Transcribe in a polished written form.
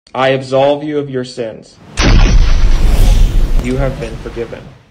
I absolve you of your sins. You have been forgiven.